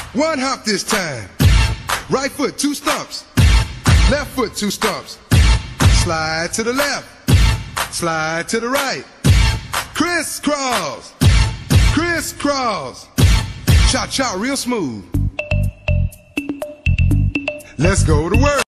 One hop this time. Right foot, 2 stumps. Left foot, 2 stumps. Slide to the left. Slide to the right. Crisscross. Crisscross. Cha-cha real smooth. Let's go to work.